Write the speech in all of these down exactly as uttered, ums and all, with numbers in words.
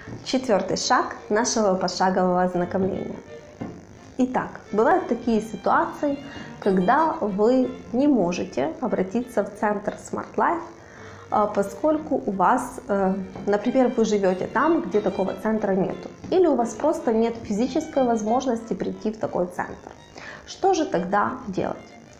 Четвертый шаг нашего пошагового ознакомления. Итак, бывают такие ситуации, когда вы не можете обратиться в центр Smart Life, поскольку у вас, например, вы живете там, где такого центра нету, или у вас просто нет физической возможности прийти в такой центр. Что же тогда делать?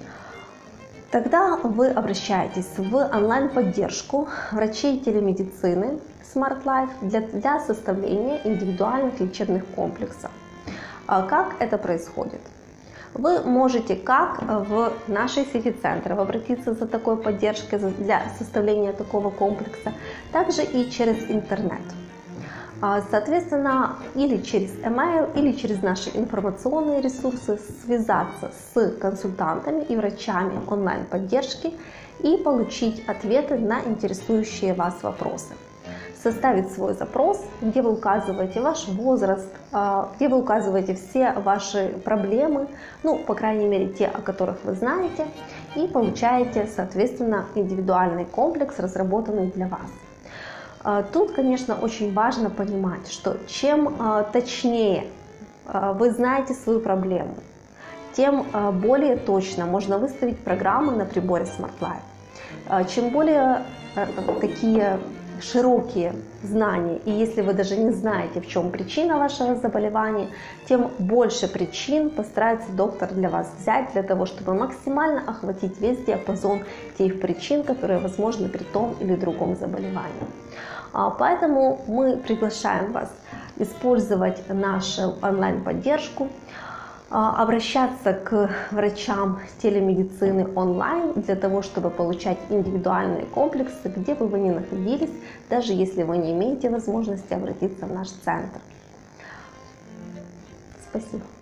Тогда вы обращаетесь в онлайн-поддержку врачей телемедицины Smart Life для, для составления индивидуальных лечебных комплексов. Как это происходит? Вы можете как в нашей сети центров обратиться за такой поддержкой для составления такого комплекса, также и через интернет. Соответственно, или через email, или через наши информационные ресурсы связаться с консультантами и врачами онлайн-поддержки и получить ответы на интересующие вас вопросы. Составить свой запрос, где вы указываете ваш возраст, где вы указываете все ваши проблемы, ну, по крайней мере, те, о которых вы знаете, и получаете, соответственно, индивидуальный комплекс, разработанный для вас. Тут, конечно, очень важно понимать, что чем точнее вы знаете свою проблему, тем более точно можно выставить программы на приборе Smart Life. Чем более такие широкие знания, и если вы даже не знаете, в чем причина вашего заболевания, тем больше причин постарается доктор для вас взять, для того, чтобы максимально охватить весь диапазон тех причин, которые возможны при том или другом заболевании. Поэтому мы приглашаем вас использовать нашу онлайн-поддержку, обращаться к врачам телемедицины онлайн для того, чтобы получать индивидуальные комплексы, где бы вы ни находились, даже если вы не имеете возможности обратиться в наш центр. Спасибо.